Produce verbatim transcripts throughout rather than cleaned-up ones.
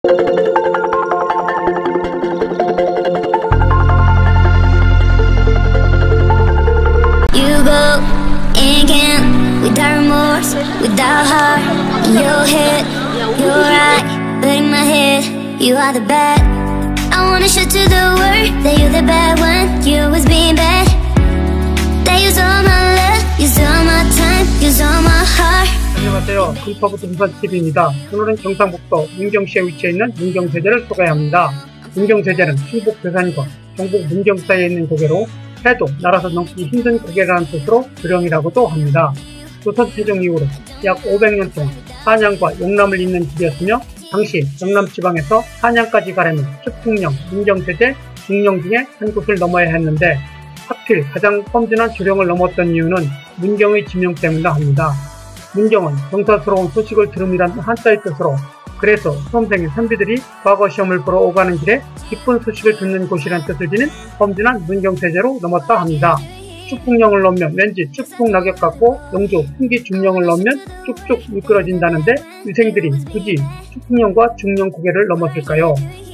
You go and can't without remorse, without heart in your head. You're right, but in my head, you are the bad. I wanna show to the world that you're the bad one. You was being bad. That use all my love, use all my time, use all my heart. 안녕하세요. 금파부터 부산티비입니다. 오늘은 경상북도 문경시에 위치해 있는 문경세제를 소개합니다. 문경세제는 충북 괴산과 경북 문경 사이에 있는 고개로 해도 날아서 넘기 힘든 고개라는 뜻으로 두령이라고도 합니다. 조선 태종 이후로 약 오백 년 동안 한양과 영남을 잇는 길이었으며 당시 영남 지방에서 한양까지 가려면 축풍령, 문경세제, 중령 중에 한 곳을 넘어야 했는데 하필 가장 험준한 주령을 넘었던 이유는 문경의 지명 때문이라 합니다. 문경은 경사스러운 소식을 들음이란 한자의 뜻으로 그래서 수험생의 선비들이 과거 시험을 보러 오가는 길에 기쁜 소식을 듣는 곳이란 뜻을 지닌 험준한 문경세제로 넘었다 합니다. 축풍령을 넘으면 왠지 축풍 낙엽 같고 영조 풍기 중령을 넘으면 쭉쭉 미끄러진다는데 유생들이 굳이 축풍령과 중령 고개를 넘었을까요?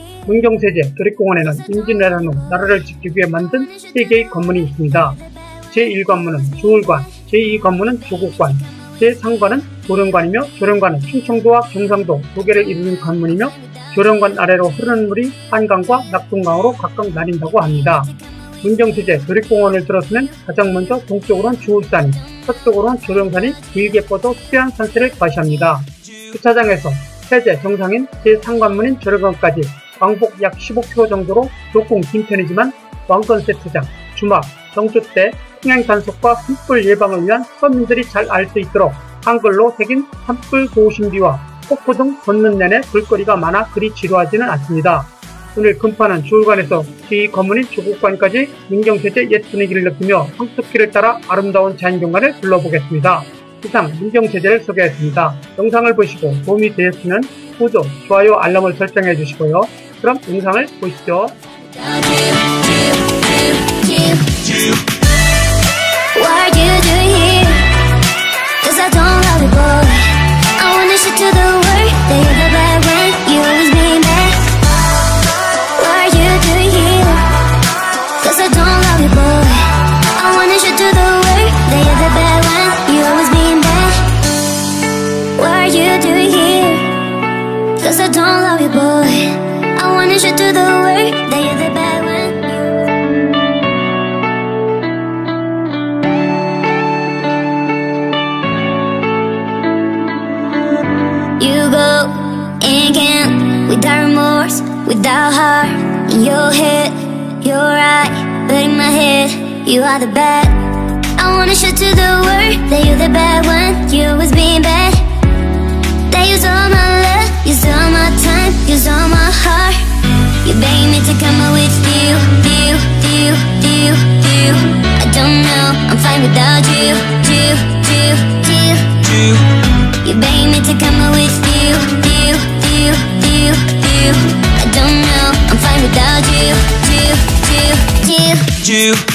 문경세제 도립공원에는 임진왜란 후 나라를 지키기 위해 만든 세 개의 관문이 있습니다. 제일 관문은 주울관, 제이 관문은 조국관, 제삼 관은 조령관이며 조령관은 충청도와 경상도 두 개를 이루는 관문이며 조령관 아래로 흐르는 물이 한강과 낙동강으로 각각 나뉜다고 합니다. 문경세제 도립공원을 들어서면 가장 먼저 동쪽으로는 주울산이, 서쪽으로는 조령산이 길게 뻗어 수려한 산세를 과시합니다. 주차장에서 세제 정상인 제삼 관문인 조령관까지 왕복 약 십오 킬로미터 정도로 조금 긴 편이지만 왕권 세트장, 주막, 정조 때 흥행 단속과 산불 예방을 위한 서민들이 잘 알 수 있도록 한글로 새긴 산불 고신비와 폭포 등 걷는 내내 볼거리가 많아 그리 지루하지는 않습니다. 오늘 금파는 주울관에서 제이 관문인 조국관까지 문경세제 옛 분위기를 느끼며 황토길을 따라 아름다운 자연경관을 둘러보겠습니다. 이상 문경세제를 소개했습니다. 영상을 보시고 도움이 되었으면 구독, 좋아요, 알람을 설정해 주시고요. 그럼 영상을 보시죠. What are you doing here? Cause I don't love you, boy. I wanna show to the world that you're the bad one. You always being bad. What are you doing here? Cause I don't love you, boy. I wanna show to the world that you're the bad one. You always being bad. What are you doing here? Cause I don't love you, boy. I wanna show to the world that you're the bad one. You go and can't without remorse, without heart in your head. You're right, but in my head, you are the bad. I wanna show to the world that you're the bad one. You always being bad. That use all my love, use all my time, use all my heart. You begging me to come out with you, you, you, you, you. I don't know, I'm fine without you, you, you, you, you. You begging me to come out with you, you, you, you, you. I don't know, I'm fine without you, you, you, you, you.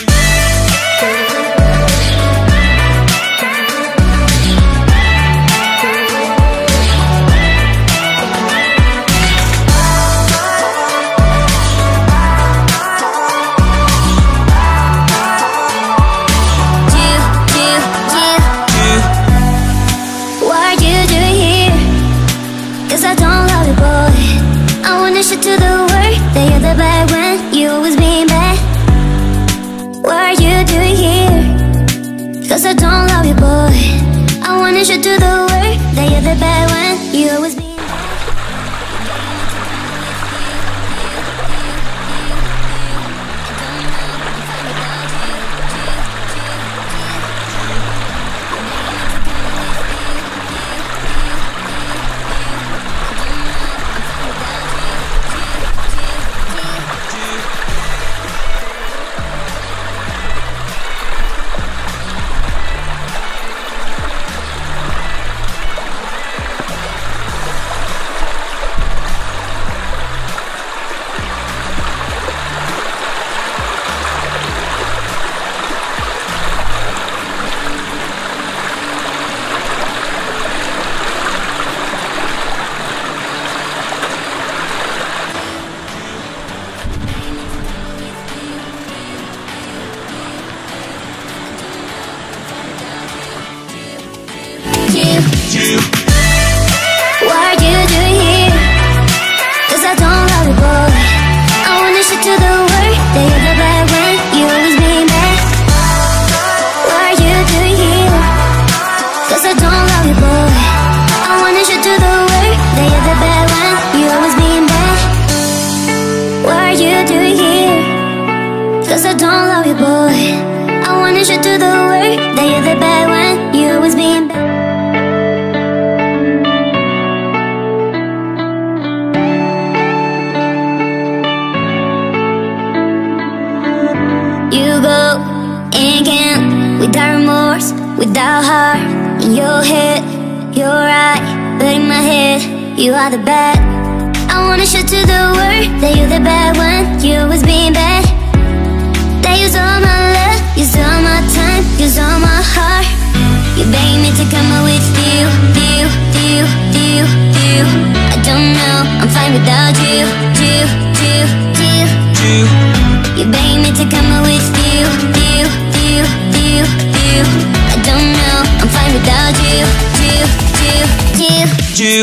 without heart. In your head, you're right, but in my head, you are the bad. I wanna show to the world that you're the bad one. You always being bad. That use all my love, use all my time, use all my heart. You beg me to come out with you, you, you, you, you. I don't know, I'm fine without you, you, you, you, you. You beg me to come out with you, you, you, you, you. I don't know, I'm fine without you, you, you, you, you.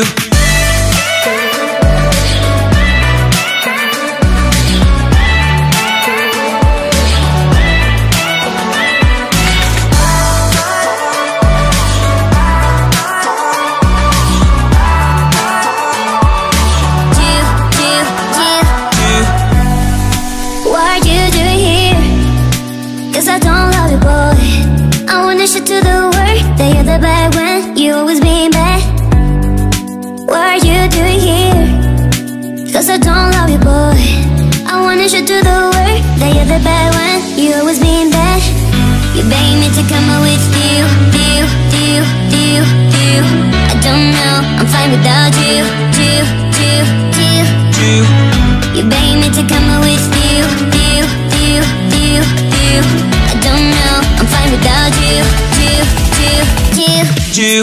To the world that you're the bad when you always being bad. What are you doing here? Cause I don't love you, boy. I wanna show to the world that you're the bad when you always being bad. You beg me to come out with you, you, you, you, you. I don't know, I'm fine without you, you, you, you, you. You beg me to come out with you, you, you, you, you. I don't know, I'm fine without you, you, you, you, you.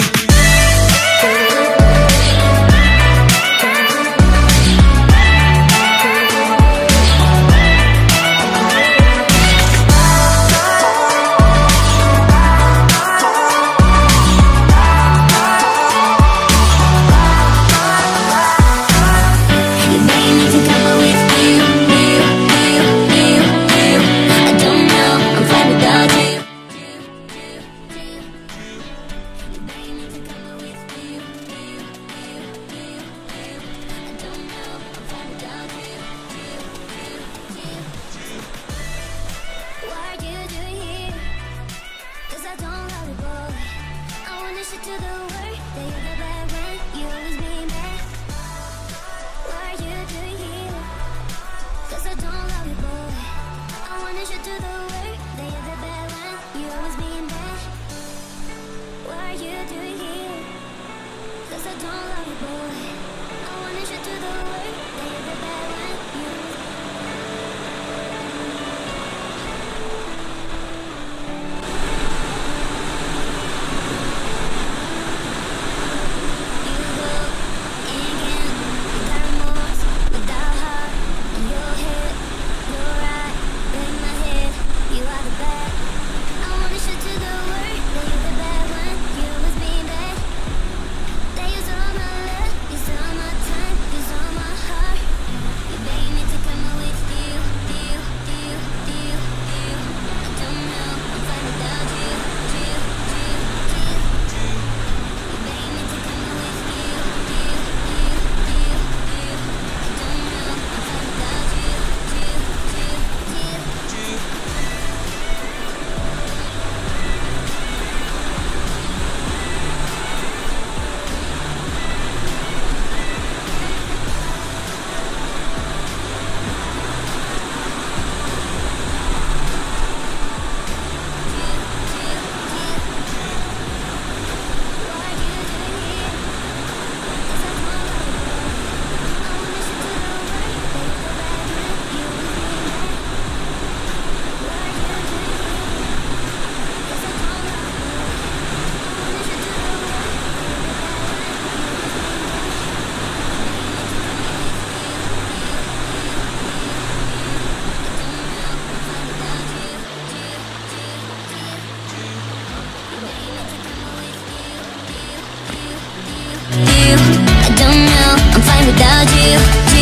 Without you,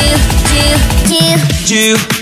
you, you, you, you.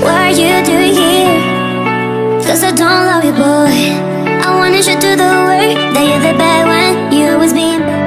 What are you doing here? Cause I don't love you, boy. I wanna show to the world that you're the bad one. You always being bad.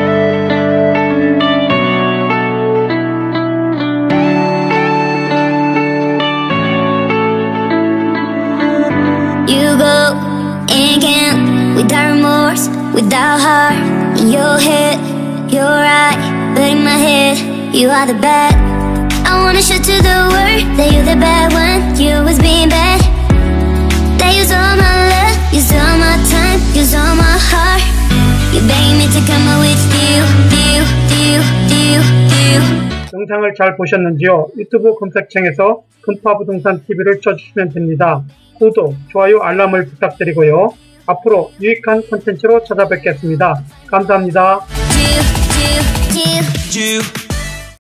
You go and can't, without remorse, without heart. In your head, you're right, but in my head, you are the bad. I wanna show to the world that you're the bad one. You always being bad. That use all my love, use all my time, use all my heart. You begging me to come out with you, you, you, you, you. 영상을 잘 보셨는지요? 유튜브 검색창에서 금파부동산 티비를 쳐주시면 됩니다. 구독, 좋아요, 알람을 부탁드리고요. 앞으로 유익한 콘텐츠로 찾아뵙겠습니다. 감사합니다. Do, do, do. Do